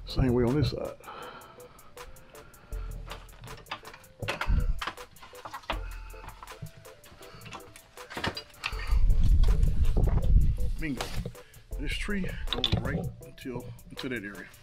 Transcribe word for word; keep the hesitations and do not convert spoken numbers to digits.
Same way on this side. Bingo. This tree goes right until into that area.